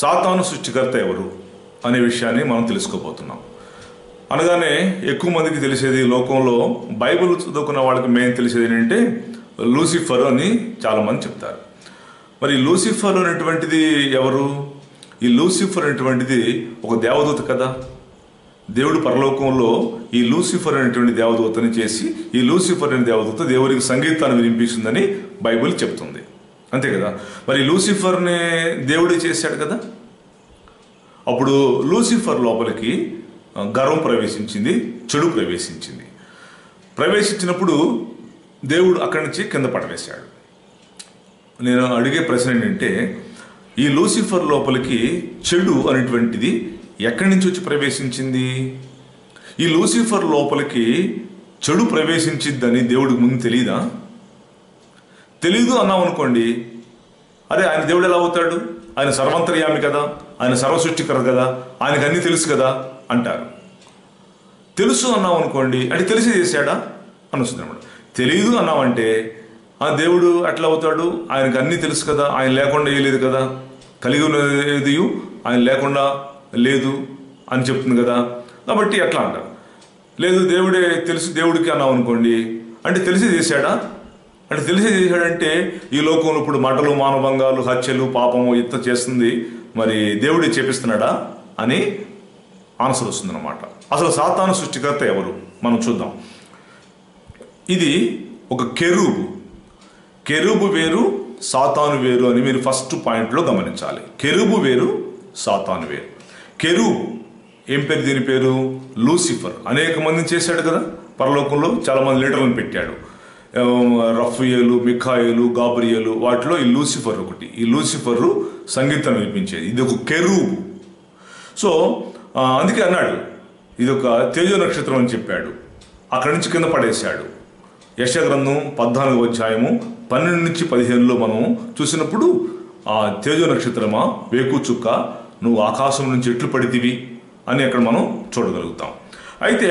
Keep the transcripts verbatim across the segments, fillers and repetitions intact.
సాతాను సృష్టికర్త ఎవరు అనే విషయాన్ని మనం తెలుసుకోబోతున్నాం. అనగానే ఎక్కువ మందికి తెలిసేది లోకంలో బైబిల్ చదువుకున్న వాళ్ళకి మెయిన్ తెలిసేది ఏంటంటే లూసిఫర్ అని చాలామంది చెప్తారు. మరి లూసిఫర్ అనేటువంటిది ఎవరు? ఈ లూసిఫర్ అనేటువంటిది ఒక దేవదూత కదా. దేవుడు పరలోకంలో ఈ లూసిఫర్ అనేటువంటి దేవదూతని చేసి ఈ లూసిఫర్ అనే దేవదూత దేవుడికి సంగీతాన్ని వినిపిస్తుందని బైబిల్ చెప్తుంది, అంతే కదా. మరి లూసిఫర్ని దేవుడే చేశాడు కదా. అప్పుడు లూసిఫర్ లోపలికి గర్వం ప్రవేశించింది, చెడు ప్రవేశించింది. ప్రవేశించినప్పుడు దేవుడు అక్కడి నుంచి కింద పడవేశాడు. నేను అడిగే ప్రశ్న ఏంటంటే, ఈ లూసిఫర్ లోపలికి చెడు అనేటువంటిది ఎక్కడి నుంచి వచ్చి ప్రవేశించింది? ఈ లూసిఫర్ లోపలికి చెడు ప్రవేశించిద్దని దేవుడికి ముందు తెలియదా? తెలీదు అన్నాం అనుకోండి, అరే ఆయన దేవుడు ఎలా అవుతాడు? ఆయన సర్వంతర్యామి కదా, ఆయన సర్వసృష్టికర్త కదా, ఆయనకు అన్నీ తెలుసు కదా అంటారు. తెలుసు అన్నాం అనుకోండి, అంటే తెలిసి చేశాడా అని వస్తుంది అనమాట. తెలియదు అన్నామంటే ఆ దేవుడు అట్లా అవుతాడు, ఆయనకు అన్నీ తెలుసు కదా, ఆయన లేకుండా వేయలేదు కదా, కలిగి ఉన్నది ఆయన లేకుండా లేదు అని చెప్తుంది కదా, కాబట్టి ఎట్లా అంటారు. లేదు దేవుడే తెలుసు దేవుడికి అన్నాం అనుకోండి, అంటే తెలిసి చేశాడా? అంటే తెలిసి చేశాడంటే ఈ లోకంలో ఇప్పుడు మంటలు, మానభంగాలు, హత్యలు, పాపము ఇంత చేస్తుంది, మరి దేవుడే చేపిస్తున్నాడా అని ఆన్సర్ వస్తుంది అనమాట. అసలు సాతాను సృష్టికర్త ఎవరు మనం చూద్దాం. ఇది ఒక కెరూబు. కెరూబు వేరు, సాతాను వేరు అని మీరు ఫస్ట్ పాయింట్లో గమనించాలి. కెరూబు వేరు, సాతాను వేరు. కెరూబు ఏం పేరు? దీని పేరు లూసిఫర్. అనేక మందిని చేశాడు కదా పరలోకంలో, చాలా మంది లీడర్లను పెట్టాడు. రఫియేలు, మిఖాయేలు, గాబ్రియలు, వాటిలో ఈ లూసిఫర్ ఒకటి. ఈ లూసిఫర్ సంగీతం వినిపించేది. ఇది ఒక కెరూబు. సో అందుకే అన్నాడు ఇది ఒక తేజో నక్షత్రం అని చెప్పాడు. అక్కడి నుంచి కింద పడేశాడు. యెషయా గ్రంథం పద్నాలుగు అధ్యాయము పన్నెండు నుంచి పదిహేనులో మనం చూసినప్పుడు, ఆ తేజో నక్షత్రమా, వేకు చుక్క, నువ్వు ఆకాశం నుంచి ఎట్లు పడితివి అని అక్కడ మనం చూడగలుగుతాం. అయితే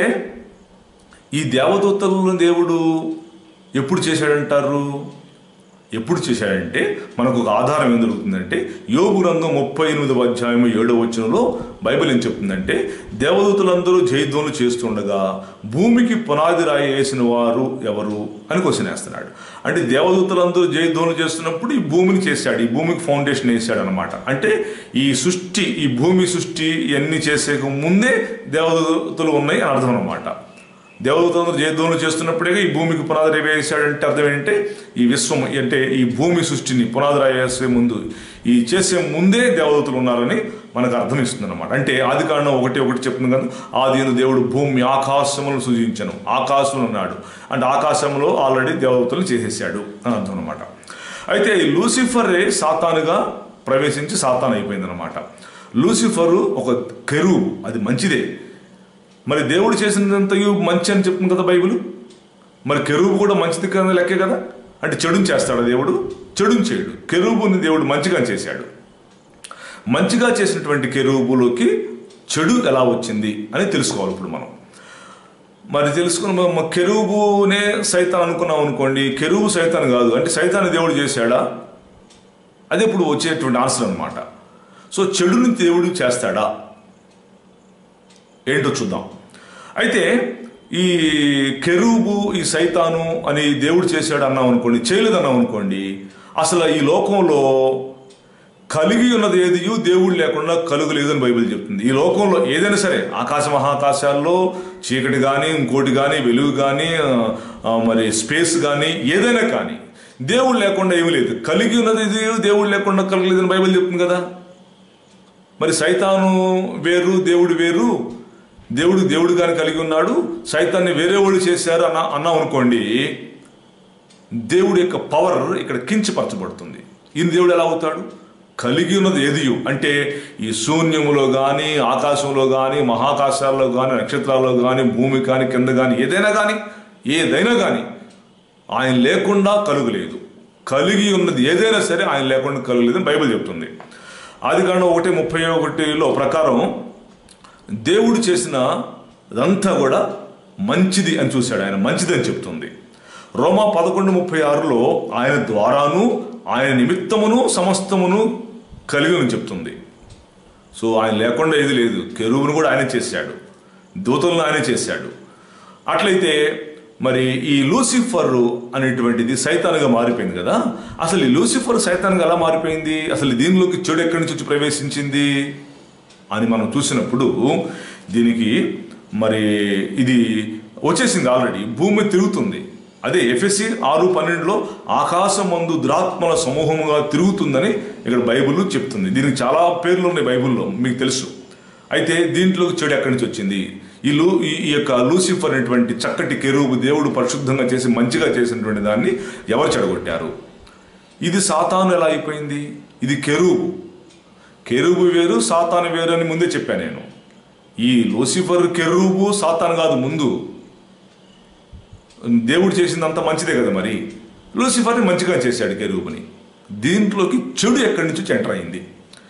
ఈ దేవదూతలను దేవుడు ఎప్పుడు చేశాడంటారు? ఎప్పుడు చేశాడంటే మనకు ఒక ఆధారం ఏం దొరుకుతుందంటే, యోబు గ్రంథం ముప్పై ఎనిమిదవ అధ్యాయం ఏడవ వచనంలో బైబిల్ ఏం చెప్తుందంటే, దేవదూతలందరూ జయధ్వనులు చేస్తుండగా భూమికి పునాది రాయి వేసిన వారు ఎవరు అని క్వశ్చన్ వేస్తున్నాడు. అంటే దేవదూతలందరూ జయధ్వనులు చేస్తున్నప్పుడు ఈ భూమిని చేశాడు, ఈ భూమికి ఫౌండేషన్ వేసాడు అనమాట. అంటే ఈ సృష్టి, ఈ భూమి సృష్టి ఇవన్నీ చేసే ముందే దేవదూతలు ఉన్నాయి అని అర్థం అనమాట. దేవదూతలందరూ జయధ్వనులు చేస్తున్నప్పుడే ఈ భూమికి పునాది రాయి వేసాడంటే అర్థం ఏంటంటే, ఈ విశ్వం అంటే ఈ భూమి సృష్టిని పునాది రాయి వేసే ముందు, ఈ చేసే ముందే దేవదూతలు ఉన్నారని మనకు అర్థం ఇస్తుంది అనమాట. అంటే ఆది కాండం ఒకటి ఒకటి చెప్తుంది కదా, ఆదియందు దేవుడు భూమి ఆకాశములను సృజించను, ఆకాశంలో ఉన్నాడు అంటే ఆకాశంలో ఆల్రెడీ దేవదూతలు చేసేసాడు అని అర్థం అనమాట. అయితే ఈ లూసిఫరే సాతానుగా ప్రవేశించి సాతాను అయిపోయింది అనమాట. లూసిఫరు ఒక కెరూబు, అది మంచిదే. మరి దేవుడు చేసినంతయు మంచి అని చెప్తుంది కదా బైబిల్. మరి కెరూబు కూడా మంచిది కదా, లెక్కే కదా. అంటే చెడుని చేస్తాడు దేవుడు? చెడుని చేయడు. కెరూబుని దేవుడు మంచిగా చేశాడు. మంచిగా చేసినటువంటి కెరూబులోకి చెడు ఎలా వచ్చింది అని తెలుసుకోవాలి ఇప్పుడు మనం. మరి తెలుసుకున్న కెరూబునే సైతాన్ అనుకున్నాం అనుకోండి, కెరూబు సైతాన్ కాదు. అంటే సైతాన్ని దేవుడు చేశాడా? అదే ఇప్పుడు వచ్చేటువంటి ఆన్సర్ అనమాట. సో చెడుని దేవుడు చేస్తాడా ఏంటో చూద్దాం. అయితే ఈ కెరూబు, ఈ సైతాను అని దేవుడు చేశాడు అన్నాం అనుకోండి, చేయలేదు అన్నాం అనుకోండి, అసలు ఈ లోకంలో కలిగి ఉన్నది ఏది దేవుడు లేకుండా కలుగలేదని బైబిల్ చెప్తుంది. ఈ లోకంలో ఏదైనా సరే, ఆకాశ మహాకాశాల్లో చీకటి కానీ, ఇంకోటి కానీ, వెలుగు కానీ, మరి స్పేస్ కానీ, ఏదైనా కానీ దేవుడు లేకుండా ఏమీ లేదు. కలిగి ఉన్నది దేవుడు లేకుండా కలగలేదని బైబిల్ చెప్తుంది కదా. మరి సైతాను వేరు, దేవుడు వేరు. దేవుడు దేవుడు కానీ కలిగి ఉన్నాడు, సైతాన్ని వేరే వాళ్ళు చేశారు అన్న అన్నాం అనుకోండి, దేవుడి యొక్క పవర్ ఇక్కడ కించపరచబడుతుంది. ఈయన దేవుడు ఎలా అవుతాడు? కలిగి ఉన్నది ఏదియు అంటే ఈ శూన్యములో కానీ, ఆకాశంలో కానీ, మహాకాశాల్లో కానీ, నక్షత్రాల్లో కానీ, భూమి కానీ, కింద కానీ, ఏదైనా కానీ ఏదైనా కానీ ఆయన లేకుండా కలుగలేదు. కలిగి ఉన్నది ఏదైనా సరే ఆయన లేకుండా కలుగలేదని బైబిల్ చెప్తుంది. ఆది కాండం ఒకటి ముప్పై ఒకటిలో ప్రకారం దేవుడు చేసిన అదంతా కూడా మంచిది అని చూశాడు, ఆయన మంచిది అని చెప్తుంది. రోమా పదకొండు ముప్పై ఆరులో ఆయన ద్వారాను ఆయన నిమిత్తమును సమస్తమును కలిగి అని చెప్తుంది. సో ఆయన లేకుండా ఏది లేదు. కెరూబును కూడా ఆయన చేశాడు, దూతలను ఆయన చేశాడు. అట్లయితే మరి ఈ లూసిఫర్ అనేటువంటిది సైతానుగా మారిపోయింది కదా. అసలు ఈ లూసిఫర్ సైతానుగా ఎలా మారిపోయింది, అసలు దీనిలోకి చెడు ఎక్కడి నుంచి వచ్చి ప్రవేశించింది అని మనం చూసినప్పుడు దీనికి మరి ఇది వచ్చేసింది, ఆల్రెడీ భూమి తిరుగుతుంది. అదే ఎఫెసీ ఆరు పన్నెండులో ఆకాశమందు దురాత్మల సమూహముగా తిరుగుతుందని ఇక్కడ బైబిల్ చెప్తుంది. దీనికి చాలా పేర్లు ఉన్నాయి బైబిల్లో, మీకు తెలుసు. అయితే దీంట్లో చెడు ఎక్కడి నుంచి వచ్చింది? ఈ లూ ఈ యొక్క లూసిఫర్ అనేటువంటి చక్కటి కెరూబు దేవుడు పరిశుద్ధంగా చేసి మంచిగా చేసినటువంటి దాన్ని ఎవరు చెడగొట్టారు? ఇది సాతాను ఎలా అయిపోయింది? ఇది కెరూబు. కెరూబు వేరు, సాతాను వేరు అని ముందే చెప్పాను నేను. ఈ లూసిఫర్ కెరూబు సాతాను కాదు. ముందు దేవుడు చేసిందంత మంచిదే కదా. మరి లూసిఫర్ని మంచిగా చేశాడు కెరూబుని. దీంట్లోకి చెడు ఎక్కడి నుంచి వచ్చి ఎంటర్ అయింది?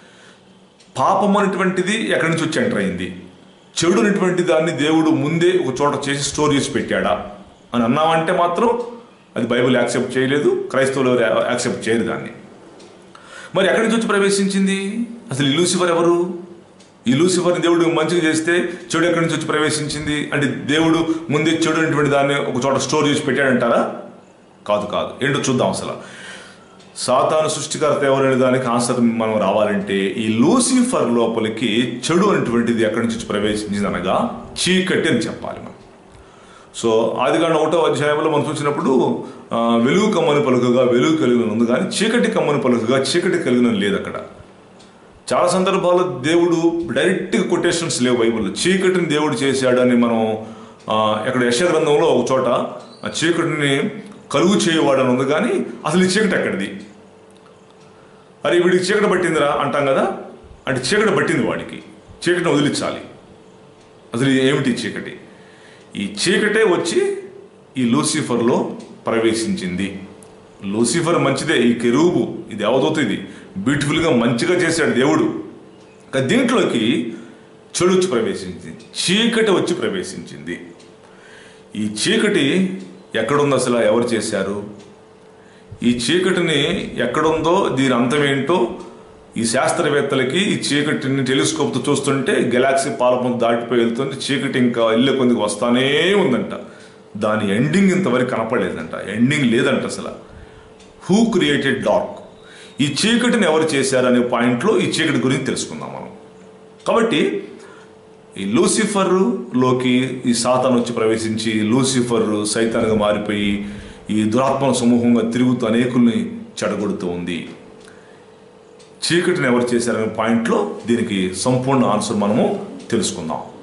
పాపం అనేటువంటిది ఎక్కడి నుంచి వచ్చి ఎంటర్ అయింది? చెడు అనేటువంటి దాన్ని దేవుడు ముందే ఒక చోట చేసి స్టోర్ చేసి పెట్టాడా అని అన్నామంటే మాత్రం అది బైబిల్ యాక్సెప్ట్ చేయలేదు, క్రైస్తవులు యాక్సెప్ట్ చేయరు దాన్ని. మరి ఎక్కడి నుంచి వచ్చి ప్రవేశించింది? అసలు ఈ లూసిఫర్ ఎవరు? ఈ లూసిఫర్ని దేవుడు మంచిగా చేస్తే చెడు ఎక్కడి నుంచి వచ్చి ప్రవేశించింది అంటే దేవుడు ముందే చెడు అనేటువంటి దాన్ని ఒక చోట స్టోర్ చేసి పెట్టాడంటారా? కాదు కాదు. ఏంటో చూద్దాం. అసలు సాతాను సృష్టికర్త ఎవరనే దానికి ఆన్సర్ మనం రావాలంటే ఈ లూసిఫర్ లోపలికి చెడు అనేటువంటిది ఎక్కడి నుంచి ప్రవేశించింది అనగా చీకటి అని చెప్పాలి మనం. సో ఆదికాండం ఒకటో అధ్యాయంలో మనం చూసినప్పుడు వెలుగు కమ్మని పలుకగా వెలుగు కలిగిన ఉంది, కానీ చీకటి కమ్మని పలుకగా చీకటి కలిగిన లేదు. అక్కడ చాలా సందర్భాల్లో దేవుడు డైరెక్ట్గా కొటేషన్స్ లేవు బైబిల్లో. చీకటిని దేవుడు చేశాడని మనం ఎక్కడ యెషయా గ్రంథంలో ఒక చోట చీకటిని కలుగు చేయవాడని ఉంది, కానీ అసలు ఈ చీకటి ఎక్కడిది? అరే వీడికి చీకటి పట్టిందిరా అంటాం కదా. అంటే చీకటి పట్టింది వాడికి, చీకటిని వదిలించాలి. అసలు ఏమిటి చీకటి? ఈ చీకటే వచ్చి ఈ లూసిఫర్లో ప్రవేశించింది. లూసిఫర్ మంచిదే, ఈ కెరూబు ఇది దేవదూత, ఇది బ్యూటిఫుల్గా మంచిగా చేశాడు దేవుడు. దీంట్లోకి చెడు వచ్చి ప్రవేశించింది, చీకటి వచ్చి ప్రవేశించింది. ఈ చీకటి ఎక్కడుందో అసలు ఎవరు చేశారు? ఈ చీకటిని ఎక్కడుందో దీని అంతమేంటో ఈ శాస్త్రవేత్తలకి ఈ చీకటిని టెలిస్కోప్తో చూస్తుంటే గెలాక్సీ పాలపం దాటిపోయి వెళ్తుంది. చీకటి ఇంకా ఇళ్ళ కొందికి వస్తానే ఉందంట. దాని ఎండింగ్ ఇంతవరకు కనపడలేదంట, ఎండింగ్ లేదంట అసలు. Who created dark? ఈ చీకటిని ఎవరు చేశారు అనే పాయింట్లో ఈ చీకటి గురించి తెలుసుకుందాం మనం. కాబట్టి ఈ లూసిఫర్లోకి ఈ సాతాను వచ్చి ప్రవేశించి లూసిఫర్ సైతానుగా మారిపోయి ఈ దురాత్మల సమూహంగా తిరుగుతూ అనేకుల్ని చెడగొడుతూ ఉంది. చీకటిని ఎవరు చేశారనే పాయింట్లో దీనికి సంపూర్ణ ఆన్సర్ మనము తెలుసుకుందాం.